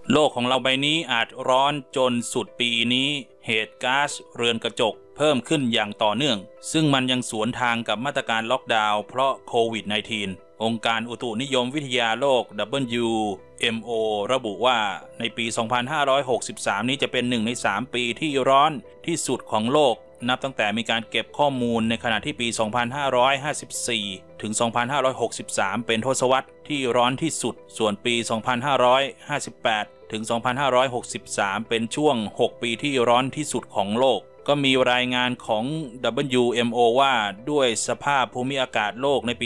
โลกของเราใบนี้อาจร้อนจนสุดปีนี้เหตุก๊าซเรือนกระจกเพิ่มขึ้นอย่างต่อเนื่องซึ่งมันยังสวนทางกับมาตรการล็อกดาวน์เพราะโควิด -19 องค์การอุตุนิยมวิทยาโลก WMO ระบุว่าในปี 2563 นี้จะเป็น1 ใน 3 ปีที่ร้อนที่สุดของโลกนับตั้งแต่มีการเก็บข้อมูลในขณะที่ปี 2554 ถึง 2563 เป็นทศวรรษที่ร้อนที่สุดส่วนปี 2558 ถึง 2563 เป็นช่วง 6 ปีที่ร้อนที่สุดของโลกก็มีรายงานของ WMO ว่าด้วยสภาพภูมิอากาศโลกในปี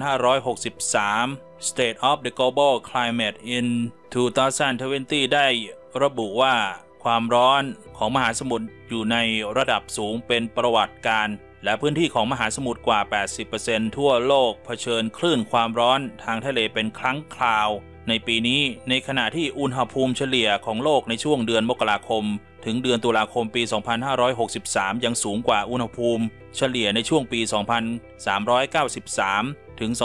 2563 State of the Global Climate in 2020 ได้ระบุว่าความร้อนของมหาสมุทรอยู่ในระดับสูงเป็นประวัติการณ์และพื้นที่ของมหาสมุทรกว่า 80% ทั่วโลกเผชิญคลื่นความร้อนทางทะเลเป็นครั้งคราวในปีนี้ในขณะที่อุณหภูมิเฉลี่ยของโลกในช่วงเดือนมกราคมถึงเดือนตุลาคมปี 2563 ยังสูงกว่าอุณหภูมิเฉลี่ยในช่วงปี 2393 ถึง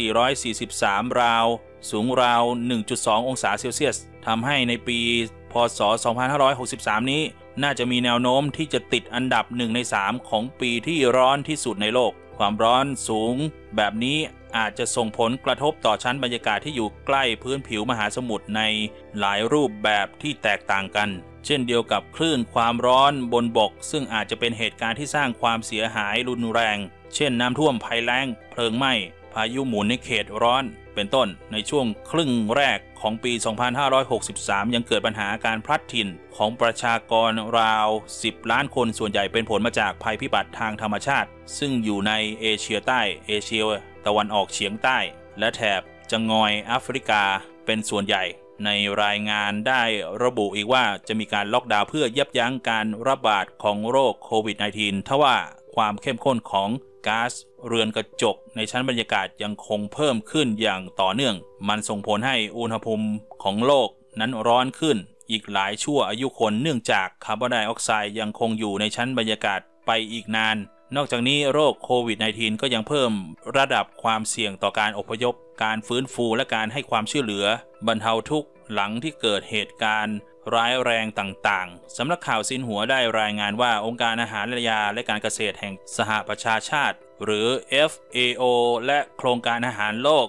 2443 ราวสูงราว 1.2 องศาเซลเซียสทำให้ในปีพ.ศ. 2563 นี้น่าจะมีแนวโน้มที่จะติดอันดับ1 ใน 3 ของปีที่ร้อนที่สุดในโลกความร้อนสูงแบบนี้อาจจะส่งผลกระทบต่อชั้นบรรยากาศที่อยู่ใกล้พื้นผิวมหาสมุทรในหลายรูปแบบที่แตกต่างกันเช่นเดียวกับคลื่นความร้อนบนบกซึ่งอาจจะเป็นเหตุการณ์ที่สร้างความเสียหายรุนแรงเช่นน้ำท่วมภัยแล้งเพลิงไหม้พายุหมุนในเขตร้อนเป็นต้นในช่วงครึ่งแรกของปี 2563 ยังเกิดปัญหาการพลัดถิ่นของประชากรราว 10 ล้านคนส่วนใหญ่เป็นผลมาจากภัยพิบัติทางธรรมชาติซึ่งอยู่ในเอเชียใต้เอเชียตะวันออกเฉียงใต้และแถบจะงอยแอฟริกาเป็นส่วนใหญ่ในรายงานได้ระบุอีกว่าจะมีการล็อกดาวน์เพื่อยับยั้งการระบาดของโรคโควิด -19 ทว่าความเข้มข้นของก๊าซเรือนกระจกในชั้นบรรยากาศยังคงเพิ่มขึ้นอย่างต่อเนื่องมันส่งผลให้อุณหภูมิของโลกนั้นร้อนขึ้นอีกหลายชั่วอายุคนเนื่องจากคาร์บอนไดออกไซด์ยังคงอยู่ในชั้นบรรยากาศไปอีกนานนอกจากนี้โรคโควิด -19 ก็ยังเพิ่มระดับความเสี่ยงต่อการอพยพการฟื้นฟูและการให้ความช่วยเหลือบรรเทาทุกข์หลังที่เกิดเหตุการณ์ร้ายแรงต่างๆสำนักข่าวซินหัวได้รายงานว่าองค์การอาหารและยาและการเกษตรแห่งสหประชาชาติหรือ FAO และโครงการอาหารโลก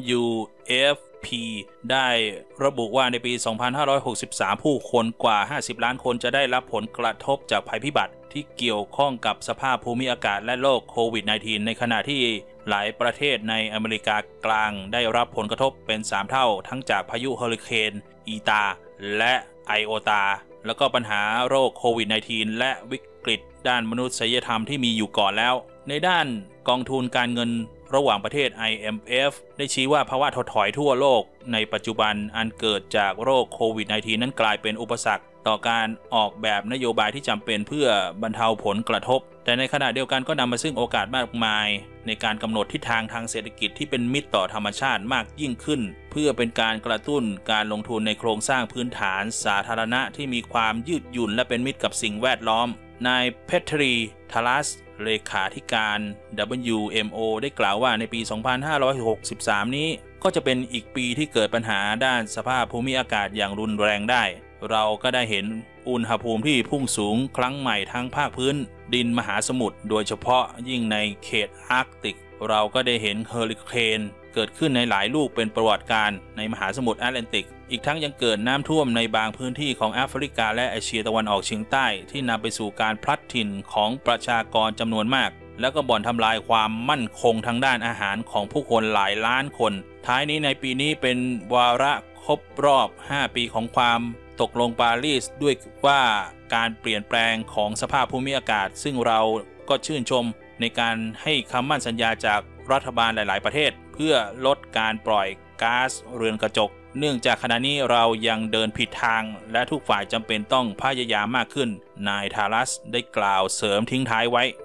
WFP ได้ระบุว่าในปี 2563 ผู้คนกว่า 50 ล้านคนจะได้รับผลกระทบจากภัยพิบัติที่เกี่ยวข้องกับสภาพภูมิอากาศและโรคโควิด -19 ในขณะที่หลายประเทศในอเมริกากลางได้รับผลกระทบเป็น 3 เท่าทั้งจากพายุเฮอริเคนอีตาและไอโอตาแล้วก็ปัญหาโรคโควิด -19 และวิกฤตด้านมนุษยธรรมที่มีอยู่ก่อนแล้วในด้านกองทุนการเงินระหว่างประเทศ IMF ได้ชี้ว่าภาวะถดถอยทั่วโลกในปัจจุบันอันเกิดจากโรคโควิด -19 นั้นกลายเป็นอุปสรรคต่อการออกแบบนโยบายที่จำเป็นเพื่อบรรเทาผลกระทบแต่ในขณะเดียวกันก็นำมาซึ่งโอกาสมากมายในการกำหนดทิศทางทางเศรษฐกิจที่เป็นมิตรต่อธรรมชาติมากยิ่งขึ้นเพื่อเป็นการกระตุ้นการลงทุนในโครงสร้างพื้นฐานสาธารณะที่มีความยืดหยุ่นและเป็นมิตรกับสิ่งแวดล้อมนายเพทรีทาลัสเลขาธิการ WMO ได้กล่าวว่าในปี 2563 นี้ก็จะเป็นอีกปีที่เกิดปัญหาด้านสภาพภูมิอากาศอย่างรุนแรงได้เราก็ได้เห็นอุณหภูมิที่พุ่งสูงครั้งใหม่ทั้งภาคพื้นดินมหาสมุทรโดยเฉพาะยิ่งในเขตอาร์กติกเราก็ได้เห็นเฮอริเคนเกิดขึ้นในหลายลูกเป็นประวัติการในมหาสมุทรแอตแลนติกอีกทั้งยังเกิดน้ำท่วมในบางพื้นที่ของแอฟริกาและเอเชียตะวันออกเฉียงใต้ที่นำไปสู่การพลัดถิ่นของประชากรจำนวนมากแล้วก็บ่อนทำลายความมั่นคงทางด้านอาหารของผู้คนหลายล้านคนท้ายนี้ในปีนี้เป็นวาระครบรอบ 5 ปีของความตกลงปารีสด้วยว่าการเปลี่ยนแปลงของสภาพภูมิอากาศซึ่งเราก็ชื่นชมในการให้คำมั่นสัญญาจากรัฐบาลหลายๆประเทศเพื่อลดการปล่อยก๊าซเรือนกระจกเนื่องจากขณะนี้เรายังเดินผิดทางและทุกฝ่ายจำเป็นต้องพยายามมากขึ้นนายทาลัสได้กล่าวเสริมทิ้งท้ายไว้